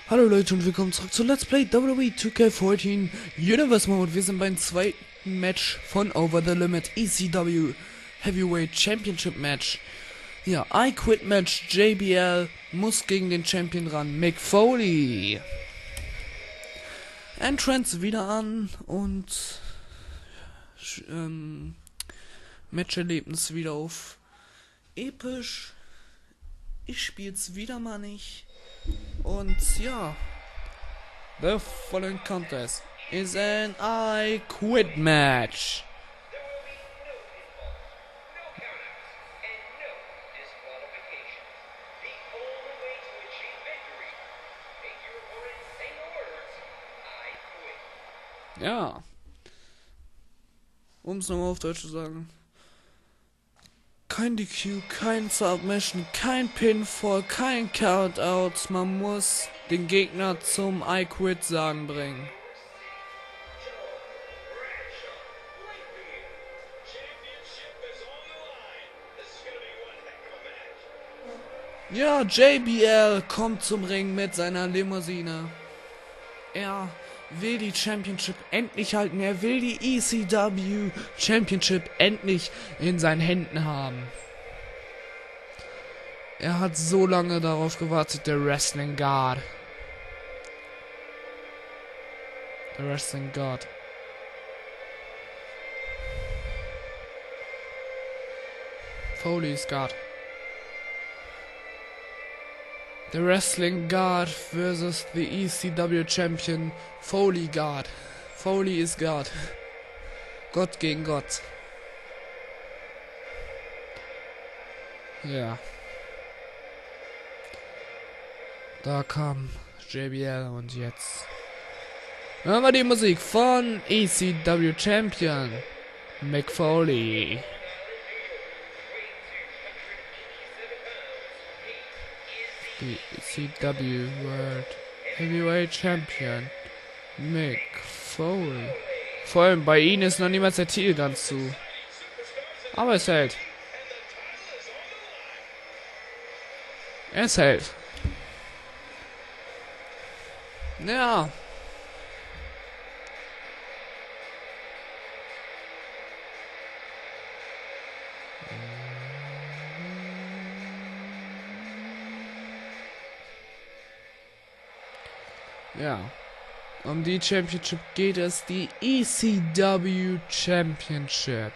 Hallo Leute und willkommen zurück zu Let's Play WWE 2K14 Universe Mode. Wir sind beim zweiten Match von Over the Limit ECW Heavyweight Championship Match. Ja, I Quit Match. JBL muss gegen den Champion ran, Mick Foley. Entrance wieder an und Matcherlebnis wieder auf episch. Ich spiel's wieder mal nicht. Und ja, the following contest is an I Quit match. Ja, um es nochmal auf Deutsch zu sagen. Kein DQ, kein Submission, kein Pinfall, kein Countout. Man muss den Gegner zum I Quit sagen bringen. Ja, JBL kommt zum Ring mit seiner Limousine. Er will die Championship endlich halten. Er will die ECW Championship endlich in seinen Händen haben. Er hat so lange darauf gewartet, der Wrestling God. Der Wrestling God. Foley's God. The Wrestling God versus the ECW Champion Foley God. Foley is God. Gott gegen Gott. Ja. Da kam JBL und jetzt hören wir die Musik von ECW Champion Mick Foley. Die ECW World Heavyweight Champion Mick Foley. Vor allem bei ihnen ist noch niemals der Titel ganz zu. Aber es hält. Es hält. Ja. Ja. Um die Championship geht es, die ECW Championship.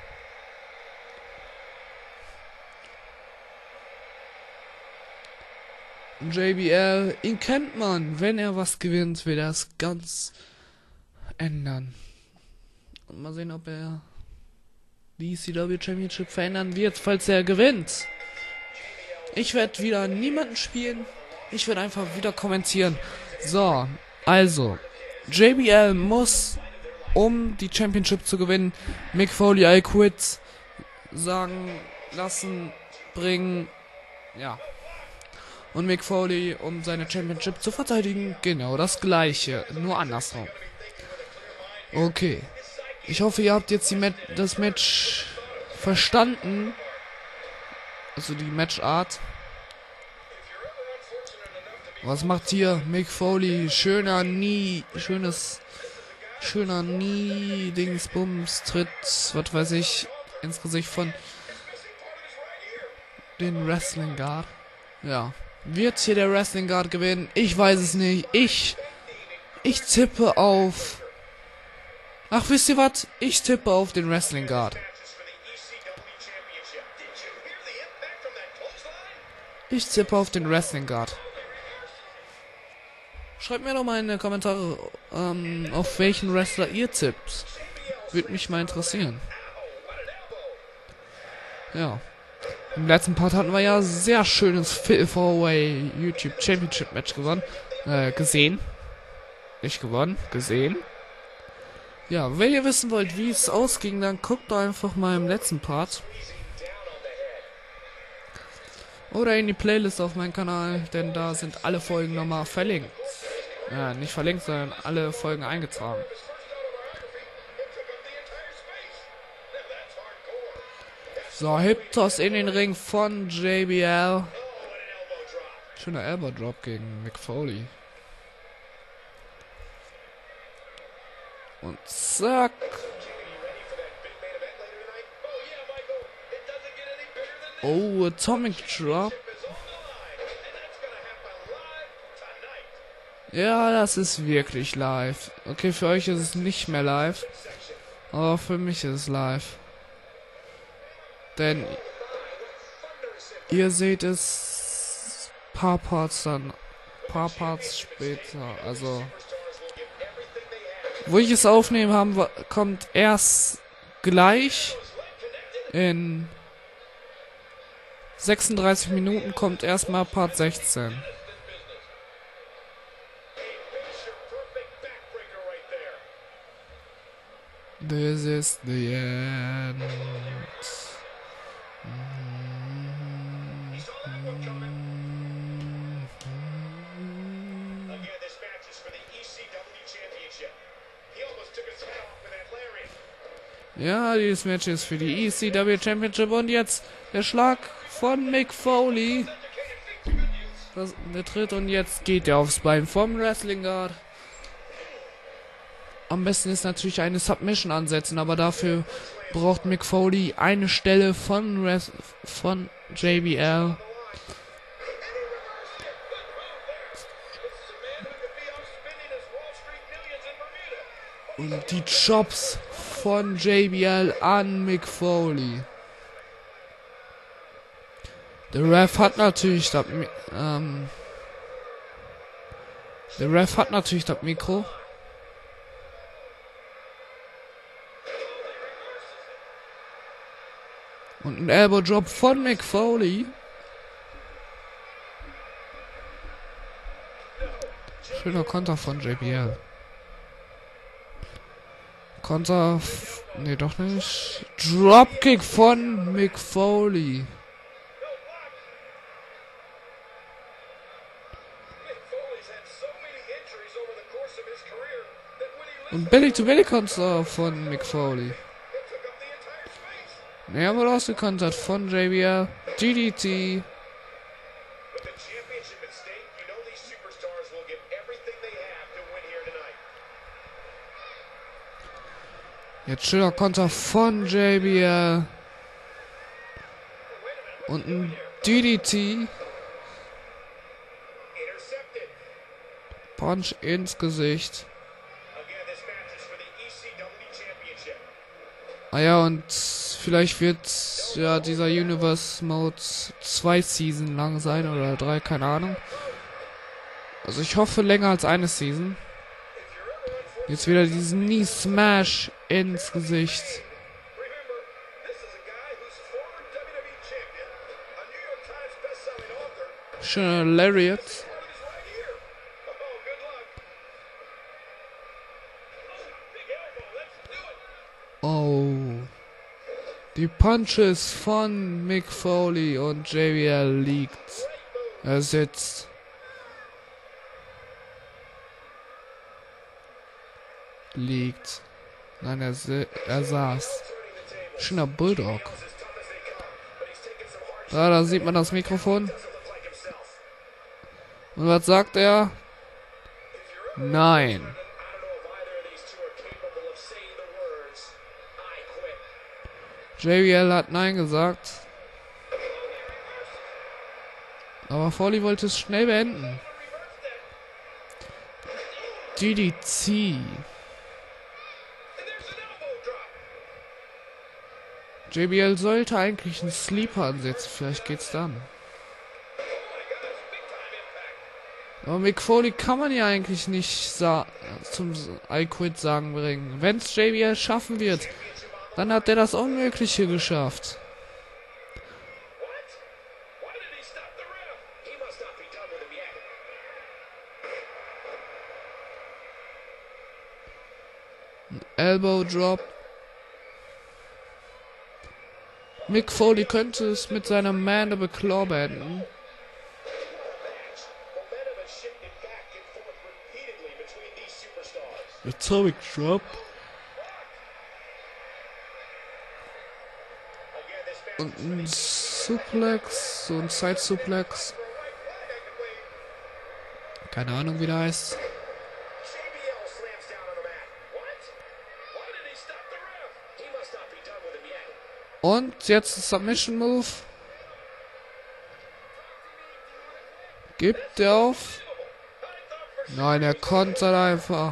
JBL, ihn kennt man. Wenn er was gewinnt, will er es ganz ändern. Und mal sehen, ob er die ECW Championship verändern wird, falls er gewinnt. Ich werde wieder niemanden spielen. Ich werde einfach wieder kommentieren. So, also, JBL muss, um die Championship zu gewinnen, Mick Foley I Quit sagen lassen, bringen, ja. Und Mick Foley, um seine Championship zu verteidigen, genau das gleiche, nur andersrum. Okay, ich hoffe, ihr habt jetzt das Match verstanden, also die Matchart. Was macht hier Mick Foley? Schöner Dingsbums, Tritt, was weiß ich, ins Gesicht von den Wrestling Guard. Ja. Wird hier der Wrestling Guard gewinnen? Ich weiß es nicht. Ich tippe auf... Ach, wisst ihr was? Ich tippe auf den Wrestling Guard. Ich tippe auf den Wrestling Guard. Schreibt mir doch mal in die Kommentare, auf welchen Wrestler ihr tippt. Würde mich mal interessieren. Ja. Im letzten Part hatten wir ja sehr schönes Fatal 4-Way YouTube Championship Match gewonnen. Gesehen. Nicht gewonnen, gesehen. Ja, wenn ihr wissen wollt, wie es ausging, dann guckt doch einfach mal im letzten Part. Oder in die Playlist auf meinem Kanal, denn da sind alle Folgen nochmal verlinkt. Ja, nicht verlinkt, sondern alle Folgen eingetragen. So, Hip-Toss in den Ring von JBL. Schöner Elbow Drop gegen Mick Foley. Und zack. Oh, Atomic Drop. Ja, das ist wirklich live. Okay, für euch ist es nicht mehr live. Aber für mich ist es live. Denn ihr seht es paar Parts später. Also, wo ich es aufnehmen habe, kommt erst gleich in 36 Minuten kommt erstmal Part 16. This is the end. Ja, dieses Match ist für die ECW Championship und jetzt der Schlag von Mick Foley. Der tritt und jetzt geht er aufs Bein vom Wrestling Guard. Am besten ist natürlich eine Submission ansetzen, aber dafür braucht Mick Foley eine Stelle von JBL. Und die Chops von JBL an Mick Foley. Der Ref hat natürlich das Mikro. Und ein Elbow Drop von Mick Foley. Schöner Konter von JBL. Konter. Nee, doch nicht. Dropkick von Mick Foley. Und Belly-to-Belly-Konter von Mick Foley. Er wurde ausgekontert von JBL. DDT. Jetzt schöner Konter von JBL. Und ein DDT. Punch ins Gesicht. Ah ja, und vielleicht wird ja dieser Universe Mode 2 Season lang sein oder 3, keine Ahnung. Also ich hoffe länger als eine Season. Jetzt wieder diesen Knee Smash ins Gesicht. Schöner Lariat. Oh. Die Punches von Mick Foley und JBL liegt. Er sitzt. Liegt. Nein, er saß. Schöner Bulldog. Da sieht man das Mikrofon. Und was sagt er? Nein. JBL hat Nein gesagt. Aber Foley wollte es schnell beenden. DDT. JBL sollte eigentlich einen Sleeper ansetzen. Vielleicht geht's dann. Aber Mick Foley kann man ja eigentlich nicht zum I Quit sagen bringen. Wenn's JBL schaffen wird, dann hat er das Unmögliche geschafft. Ein Elbow Drop. Mick Foley könnte es mit seiner Mandible Claw beenden. Atomic Drop. Und ein Suplex, so ein Side Suplex. Keine Ahnung, wie der heißt. Und jetzt Submission Move. Gibt er auf? Nein, er kontert einfach.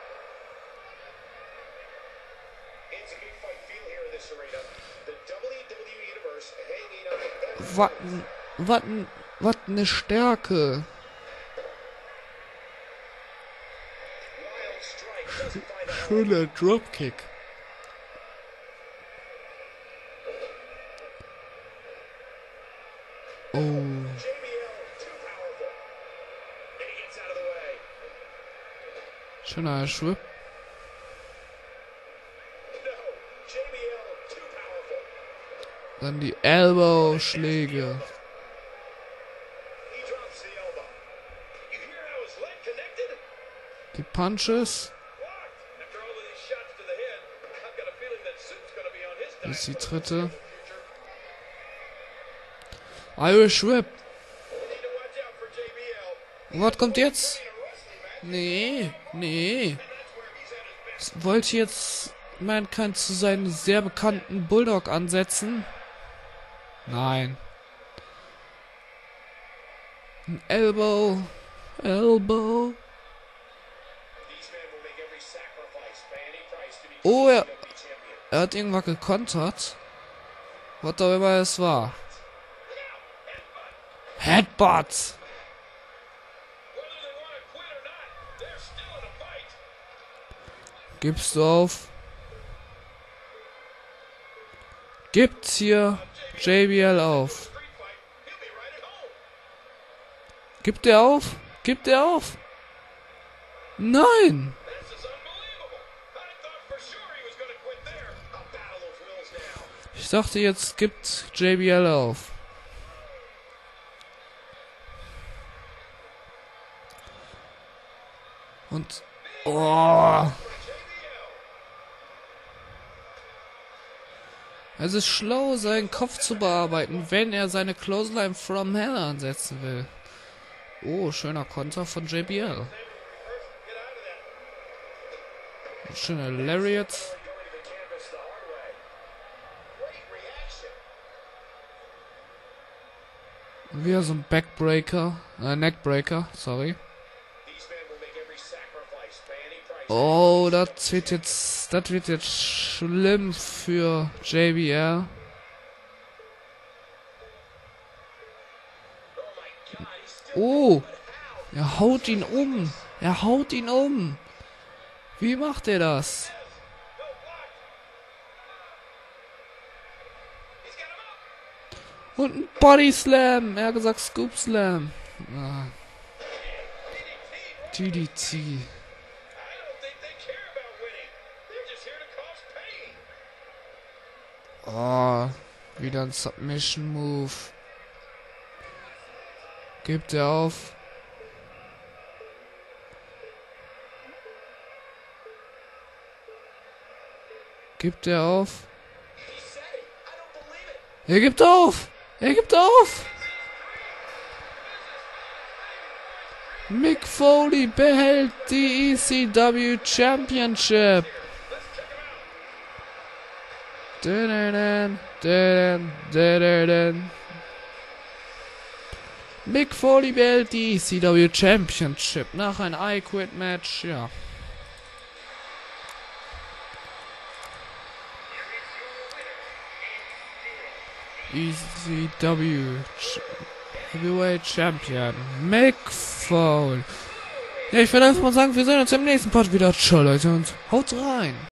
Was ne Stärke. Schöner Dropkick. Oh. Schöner Schwip. Dann die Elbow-Schläge. Die Punches. Das ist die dritte. Irish Whip. Was kommt jetzt? Nee. Wollte jetzt Mankind zu seinem sehr bekannten Bulldog ansetzen? Nein. Ein Elbow. Oh, er hat irgendwas gekontert. Was auch immer es war. Headbutt. Gibst du auf? Gibt's hier JBL auf? Gibt er auf? Nein! Ich dachte, jetzt gibt JBL auf. Und... Oh! Es ist schlau, seinen Kopf zu bearbeiten, wenn er seine Clothesline from Hell ansetzen will. Oh, schöner Konter von JBL. Schöner Lariat. Wieder so ein Backbreaker. Neckbreaker, sorry. Oh, das wird jetzt schlimm für JBL. Oh, er haut ihn um. Wie macht er das? Und ein Body Slam. Er hat gesagt Scoop Slam. Ah. DDT. Oh, wieder ein Submission Move. Gibt er auf? Gibt er auf? Er gibt auf! Mick Foley behält die ECW Championship. Mick Foley behält die ECW Championship nach einem I Quit Match, ja. ECW Heavyweight Champion Mick Foley. Ja, ich würde einfach mal sagen, wir sehen uns im nächsten Part wieder. Ciao Leute und haut rein.